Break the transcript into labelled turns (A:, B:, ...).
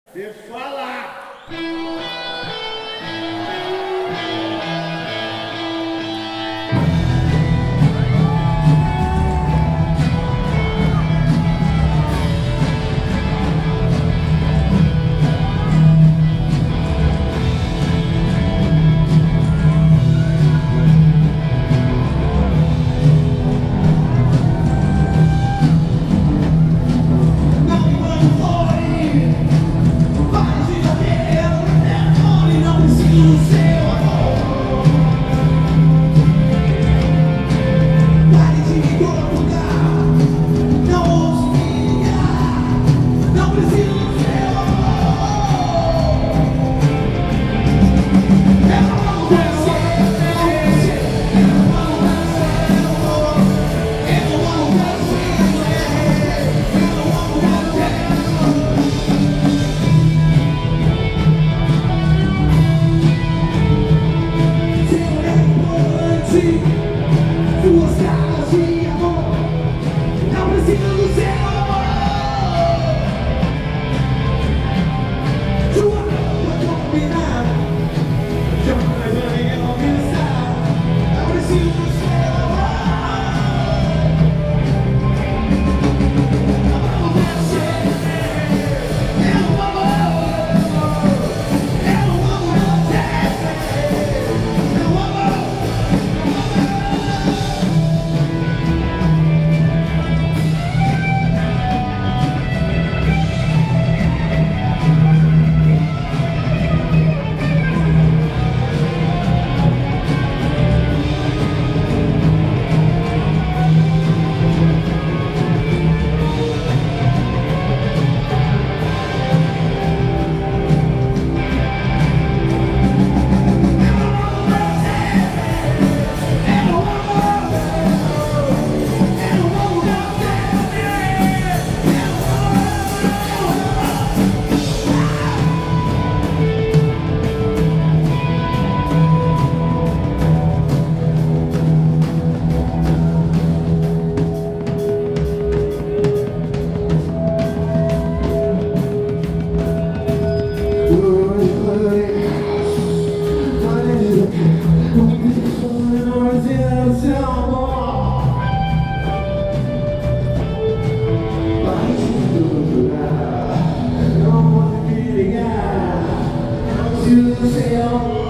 A: Deixa eu falar.
B: Suas caras de amor, não precisa do seu amor. Sua roupa combinada, jamais ninguém não pensar. Não preciso do seu amor. Amor você, eu amo você, eu amo. Não vou me ligar, não preciso do seu amor.